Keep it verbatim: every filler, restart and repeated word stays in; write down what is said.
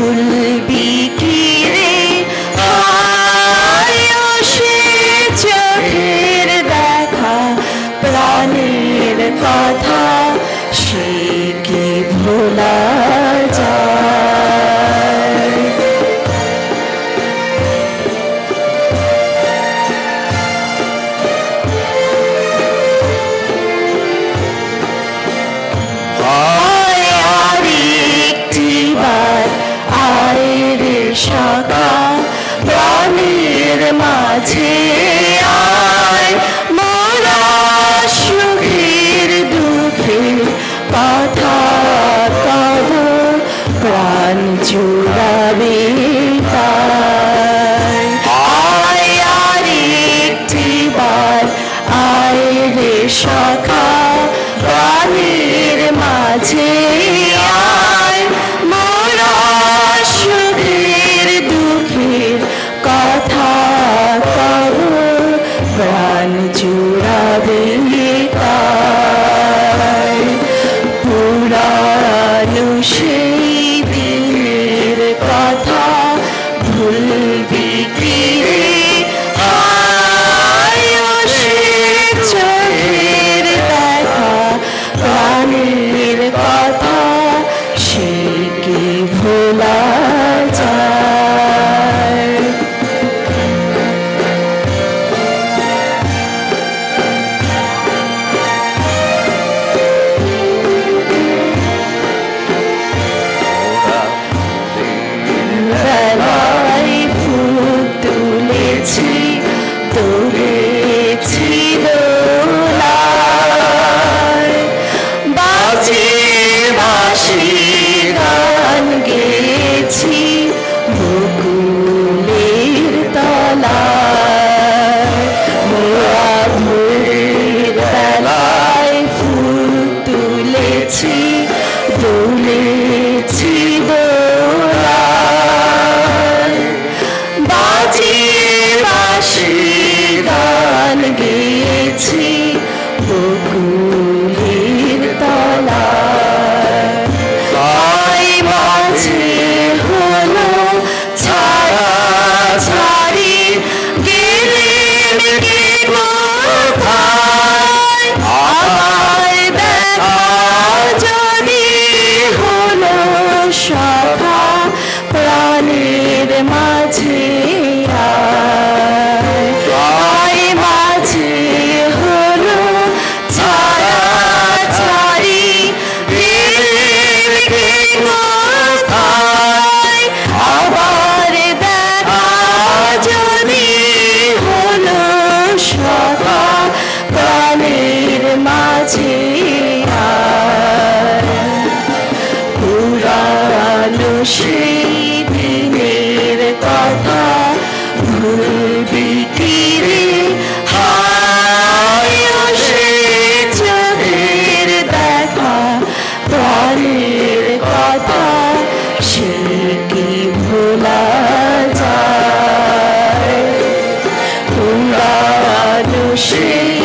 ভুলবি কি রে হায় সে চোখের দেখা প্রাণের কথা সে কি ভোলা যায় আয় আর একটিবার আয় রে সখা প্রাণের মাঝে আয় মোরা সুখের দুঃখের কথা কব প্রাণ জুড়াবে তাই আয় আর একটিবার আয় রে সখা প্রাণের মাঝে আয় মোরা সুখের দুঃখের কথা কব প্রাণ জুড়াবে তাই পুরানো সেই দিনের কথা ভুলবি কি রে হায় সে চোখের দেখা প্রাণের কথা সে কি ভোলা যায় বেলায় ফুল তুলেছি তুলেছি দোলায় বাজে বাঁশি গান গেয়েছি বকুলের তলায় মোরা ভোরের বেলায় ফুল তুলেছি তুলেছি দোলায় বাজে বাঁশি গান গেয়েছি বকুলের তলায় আয় মাঝে হলো ছাড়া ছাড়ি গেলেন কে কোথায় আবার দেখা যদি হলো সখা প্রাণের মাঝে আয় আয় মাঝে হলো ছাড়া ছাড়ি গেলেন কে কোথায় আবার দেখা যদি হলো সখা প্রাণের মাঝে আয় পুরানো সেই দিনের কথা ভুলবি কি রে হায় সে চোখের দেখা প্রাণের কথা সে কি ভোলা যায় পুরানো সেই